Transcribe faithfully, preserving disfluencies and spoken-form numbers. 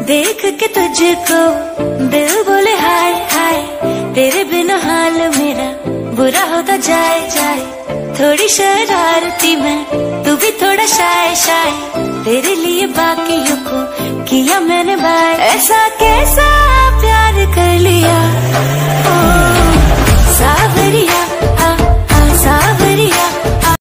देख के तुझको दिल बोले हाय हाय, तेरे बिना हाल मेरा बुरा होता जाए जाए। थोड़ी शरारती मैं, तू भी थोड़ा शाय शाय, तेरे लिए बाकियों को किया मैंने बाय। ऐसा कैसा प्यार